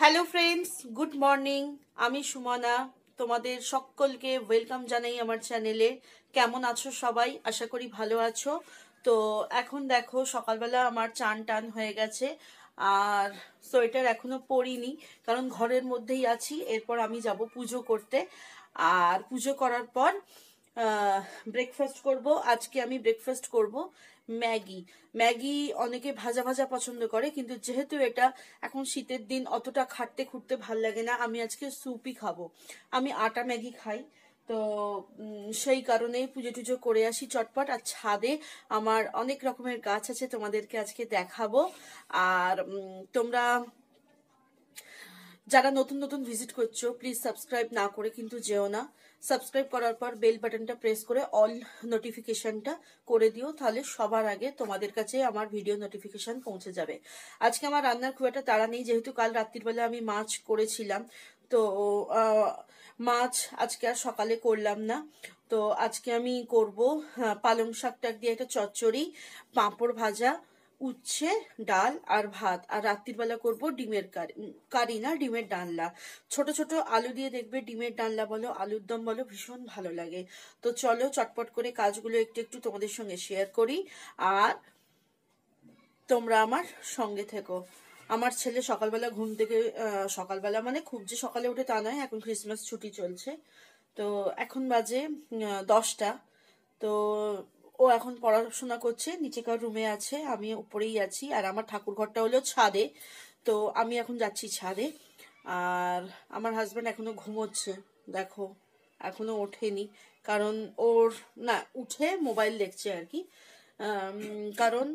Hello friends, good morning. আমি সুমনা, তোমাদের সকলকে ওয়েলকাম জানাই আমার চ্যানেলে। কেমন আছো সবাই? আশা করি ভালো আছো। তো এখন দেখো সকালবেলা আমার চান টান হয়ে গেছে, আর সোয়েটার এখনো পরিনি কারণ ঘরের মধ্যেই আছি। এরপর আমি যাব পুজো করতে, আর পুজো করার পর ব্রেকফাস্ট করব। আজকে আমি ব্রেকফাস্ট করব ম্যাগি। ম্যাগি অনেকে ভাজা ভাজা পছন্দ করে, কিন্তু যেহেতু এটা এখন শীতের দিন অতটা খাটতে খুঁটতে ভাল লাগে না, আমি আজকে স্যুপই খাবো। আমি আটা ম্যাগি খাই, তো সেই কারণেই পুজো টুজো করে আসি চটপট। আর ছাদে আমার অনেক রকমের গাছ আছে, তোমাদেরকে আজকে দেখাবো। আর তোমরা যারা নতুন নতুন ভিজিট করছো, প্লিজ সাবস্ক্রাইব না করে কিন্তু যেও না। সাবস্ক্রাইব করার পর বেল বাটনটা প্রেস করে অল নোটিফিকেশনটা করে দিও, তাহলে সবার আগে তোমাদের কাছে আমার ভিডিও নোটিফিকেশন পৌঁছে যাবে। আজকে আমার রান্নার খুব একটা তাড়া নেই, যেহেতু কাল রাত্রির বেলা আমি মাছ করেছিলাম। তো মাছ আজকে আর সকালে করলাম না। তো আজকে আমি করব পালং শাকটাক দিয়ে একটা চচ্চড়ি, পাঁপড় ভাজা, উচ্ছে, ডাল আর ভাত। আর রাত্রির বেলা করবো ডিমের কারি না, ডিমের ডালনা। ছোট ছোট আলু দিয়ে দেখবে ডিমের ডালনা বলো, আলুর দম বলো, ভীষণ ভালো লাগে। তো চলো চটপট করে কাজগুলো একটু একটু তোমাদের সঙ্গে শেয়ার করি, আর তোমরা আমার সঙ্গে থেকো। আমার ছেলে সকালবেলা ঘুম থেকে, সকালবেলা মানে খুব যে সকালে উঠে তা নয়, এখন ক্রিসমাস ছুটি চলছে, তো এখন বাজে 10টা। তো ও এখন পড়াশোনা করছে, নিচেকার রুমে আছে, আমি উপরেই আছি। আর আমার ঠাকুর ঘরটা হলো ছাদে, তো আমি এখন যাচ্ছি ছাদে। আর আমার হাজব্যান্ড এখনো ঘুমোচ্ছে, দেখো এখনো ওঠেনি, কারণ ওর না উঠে মোবাইল দেখছে আর কি। কারণ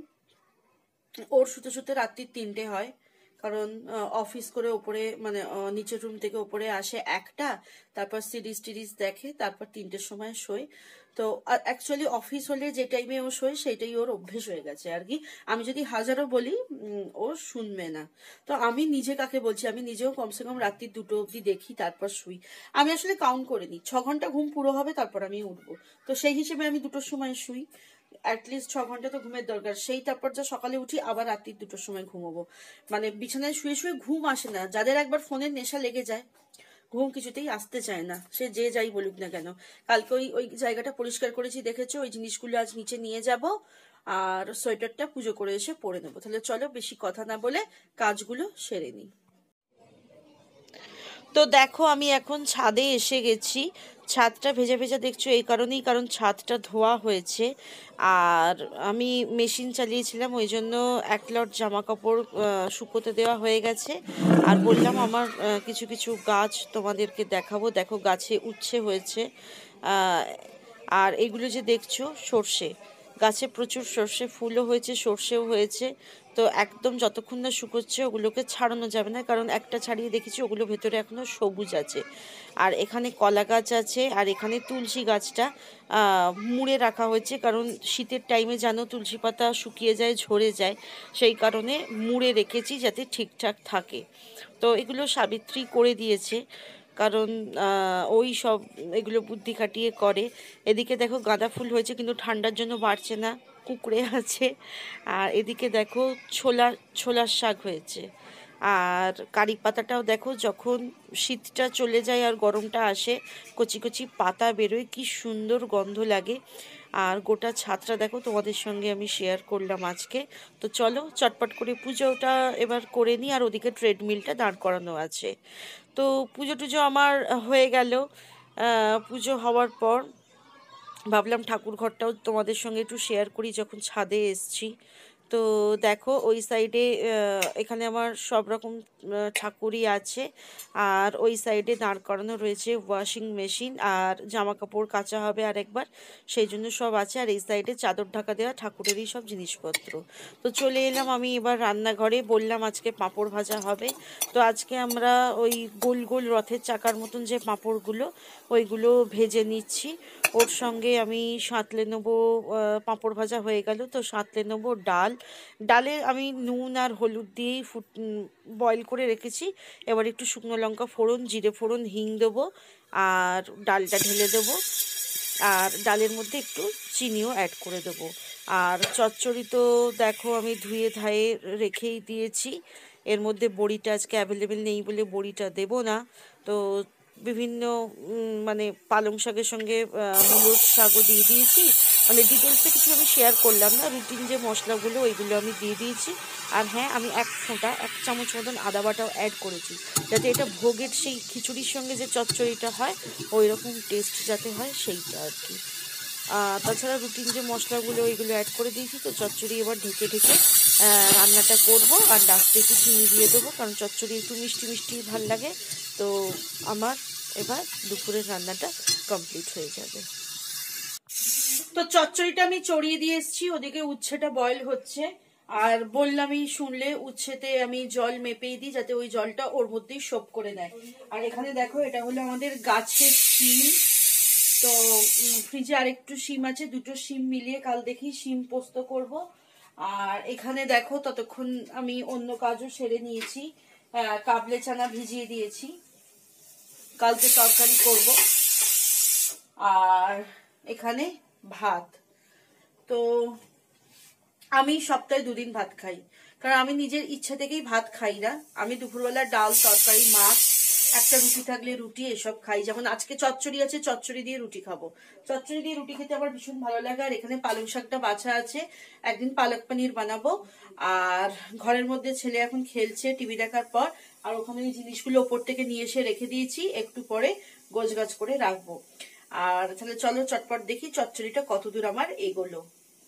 ওর শুতে শুতে রাত্রি 3টে হয়, কারণ অফিস করে ওপরে মানে নিচের রুম থেকে ওপরে আসে 1টা, তারপর সিরিজ টিরিজ দেখে, তারপর 3টের সময় শোয়। তো অ্যাকচুয়ালি অফিস হলে যে টাইমে ও শোয় সেটাই ওর অভ্যেস হয়ে গেছে আর কি। আমি যদি হাজারও বলি ও শুনবে না। তো আমি নিজে কাকে বলছি, আমি নিজেও কমসে কম রাত্রি 2টো অবধি দেখি, তারপর শুই। আমি আসলে কাউন্ট করে নিই, 6 ঘন্টা ঘুম পুরো হবে তারপর আমি উঠবো। তো সেই হিসেবে আমি 2টোর সময় শুই। অ্যাটলিস্ট 6 ঘন্টা তো ঘুমের দরকার, সেই তারপর যা সকালে উঠি আবার রাত্রি 2টোর সময় ঘুমোবো। মানে বিছানায় শুয়ে শুয়ে ঘুম আসে না। যাদের একবার ফোনের নেশা লেগে যায়, ঘুম কিছুতেই আসতে চায় না, সে যে যাই বলুক না কেন। কালকে ওই ওই জায়গাটা পরিষ্কার করেছি দেখেছো, ওই জিনিসগুলো আজ নিচে নিয়ে যাব, আর সোয়েটারটা পুজো করে এসে পরে নেবো। তাহলে চলো বেশি কথা না বলে কাজগুলো সেরে নিই। তো দেখো আমি এখন ছাদে এসে গেছি। ছাদটা ভেজা ভেজা দেখছো এই কারণেই, কারণ ছাদটা ধোয়া হয়েছে। আর আমি মেশিন চালিয়েছিলাম, ওই জন্য 1 লট জামা কাপড় শুকোতে দেওয়া হয়ে গেছে। আর বললাম আমার কিছু কিছু গাছ তোমাদেরকে দেখাবো। দেখো গাছে উচ্ছে হয়েছে, আর এগুলো যে দেখছো সর্ষে গাছে, প্রচুর সর্ষে ফুলও হয়েছে, সর্ষেও হয়েছে। তো একদম যতক্ষণ না শুকোচ্ছে ওগুলোকে ছাড়ানো যাবে না, কারণ একটা ছাড়িয়ে দেখেছি ওগুলো ভেতরে এখনো সবুজ আছে। আর এখানে কলা গাছ আছে, আর এখানে তুলসী গাছটা মুড়ে রাখা হয়েছে, কারণ শীতের টাইমে জানো তুলসী পাতা শুকিয়ে যায়, ঝরে যায়, সেই কারণে মুড়ে রেখেছি যাতে ঠিকঠাক থাকে। তো এগুলো সাবিত্রী করে দিয়েছে, কারণ ওই সব এগুলো বুদ্ধি খাটিয়ে করে। এদিকে দেখো গাঁদা ফুল হয়েছে, কিন্তু ঠান্ডার জন্য বাড়ছে না, কুঁকড়ে আছে। আর এদিকে দেখো ছোলার শাক হয়েছে। আর কারি পাতাটাও দেখো, যখন শীতটা চলে যায় আর গরমটা আসে, কচি কচি পাতা বেরোয়, কি সুন্দর গন্ধ লাগে। আর গোটা ছাদটা দেখো তোমাদের সঙ্গে আমি শেয়ার করলাম আজকে। তো চলো চটপট করে পুজোটা এবার করে নিই, আর ওদিকে ট্রেডমিলটা দাঁড় করানো আছে। তো পুজো টুজো আমার হয়ে গেল। পুজো হওয়ার পর ভাবলাম ঠাকুর ঘরটাও তোমাদের সঙ্গে একটু শেয়ার করি যখন ছাদে এসছি। তো দেখো ওই সাইডে এখানে আমার সব রকম ঠাকুরই আছে। আর ওই সাইডে দাঁড় করানো রয়েছে ওয়াশিং মেশিন, আর জামা কাপড় কাচা হবে আরেকবার, সেই জন্য সব আছে। আর এই সাইডে চাদর ঢাকা দেওয়া ঠাকুরেরই সব জিনিসপত্র। তো চলে এলাম আমি এবার রান্নাঘরে। বললাম আজকে পাঁপড় ভাজা হবে। তো আজকে আমরা ওই গোল গোল রথের চাকার মতন যে পাঁপড়গুলো, ওইগুলো ভেজে নিচ্ছি। ওর সঙ্গে আমি সাঁতলে নেবো, পাঁপড় ভাজা হয়ে গেল, তো সাঁতলে নেবো ডালে আমি নুন আর হলুদ দিয়েই বয়েল করে রেখেছি। এবার একটু শুকনো লঙ্কা ফোড়ন, জিরে ফোড়ন, হিং দেবো, আর ডালটা ঢেলে দেবো। আর ডালের মধ্যে একটু চিনিও অ্যাড করে দেবো। আর চচ্চড়ি তো দেখো আমি ধুয়ে ধায়ে রেখেই দিয়েছি। এর মধ্যে বড়িটা আজকে অ্যাভেলেবেল নেই বলে বড়িটা দেব না। তো বিভিন্ন মানে পালং শাকের সঙ্গে মূলোর শাকও দিয়ে দিয়েছি। মানে ডিটেলসে কিছু আমি শেয়ার করলাম না, রুটিন যে মশলাগুলো ওইগুলো আমি দিয়ে দিয়েছি। আর হ্যাঁ, আমি এক চামচ মতন আদা বাটাও অ্যাড করেছি, যাতে এটা ভোগের সেই খিচুড়ির সঙ্গে যে চচ্চড়িটা হয় ওই রকম টেস্ট যাতে হয় সেইটা আর কি। তাছাড়া রুটিন যে মশলাগুলো ওইগুলো অ্যাড করে দিয়েছি। তো চচ্চড়ি এবার ঢেকে ঢেকে রান্নাটা করব, আর লাস্টে একটু চিনি দিয়ে দেবো, কারণ চচ্চড়ি একটু মিষ্টি মিষ্টি ভাল লাগে। তো আমার এবার দুপুরের রান্নাটা কমপ্লিট হয়ে যাবে। তো চচ্চড়িটা আমি চড়িয়ে দিয়ে এসেছি, ওদিকে উচ্ছেটা বয়েল হচ্ছে। আর বললামই, শুনলে উচ্ছেতে আমি জল মেপেই দিই যাতে ওই জলটা ওর মধ্যেই সোপ করে দেয়। আর এখানে দেখো, এটা হলো আমাদের গাছের শিম। তো ফ্রিজে আরেকটু শিম আছে, দুটো শিম মিলিয়ে কাল দেখি শিম পোস্ত করব। আর এখানে দেখো, ততক্ষণ আমি অন্য কাজও সেরে নিয়েছি। কাবলে চানা ভিজিয়ে দিয়েছি, কালকে তরকারি করব। আর এখানে ভাত। তো আমি সপ্তাহে 2 দিন ভাত খাই, কারণ আমি নিজের ইচ্ছা থেকেই ভাত খাই না। আমি দুপুরবেলা ডাল, তরকারি, মাছ, একটা রুটি থাকলে রুটি, এসব খাই। যেমন আজকে চচ্চড়ি আছে, চচ্চড়ি দিয়ে রুটি খাবো। চচ্চড়ি দিয়ে রুটি খেতে আমার ভীষণ ভালো লাগে। আর এখানে পালং শাকটা বাছা আছে, একদিন পালক পনির বানাবো। আর ঘরের মধ্যে ছেলে এখন খেলছে টিভি দেখার পর। আর ওখানে ওই জিনিসগুলো ওপর থেকে নিয়ে এসে রেখে দিয়েছি, একটু পরে গোছগাছ করে রাখবো। আর তাহলে চলো চটপট দেখি চচ্চড়িটা কতদূর আমার এগোলো।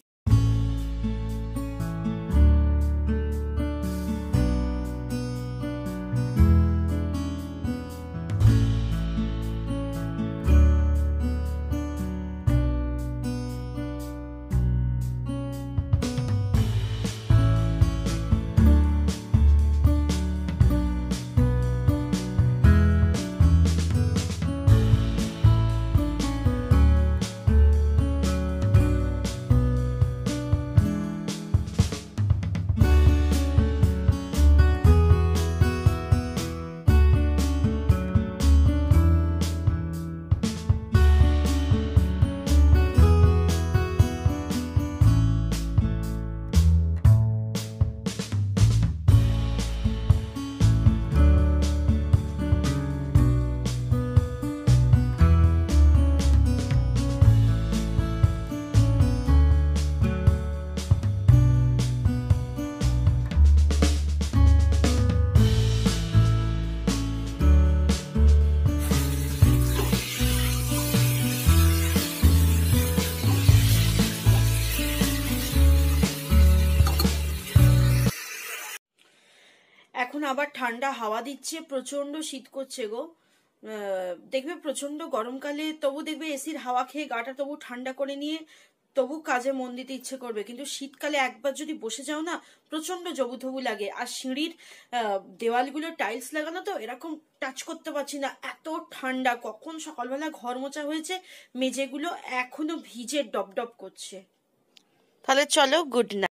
এখন আবার ঠান্ডা হাওয়া দিচ্ছে, প্রচন্ড শীত করছে গো। দেখবে প্রচন্ড গরমকালে তবু দেখবে এসির হাওয়া খেয়ে গাটা তবু ঠান্ডা করে নিয়ে তবু কাজে মন দিতে ইচ্ছে করবে, কিন্তু শীতকালে একবার যদি বসে যাও না, প্রচন্ড জবুথবু লাগে। আর সিঁড়ির দেওয়ালগুলো টাইলস লাগানো, তো এরকম টাচ করতে পারছি না, এত ঠান্ডা। কখন সকালবেলা ঘর মোছা হয়েছে, মেঝেগুলো এখনো ভিজে ডব ডব করছে। তাহলে চলো, গুড নাইট।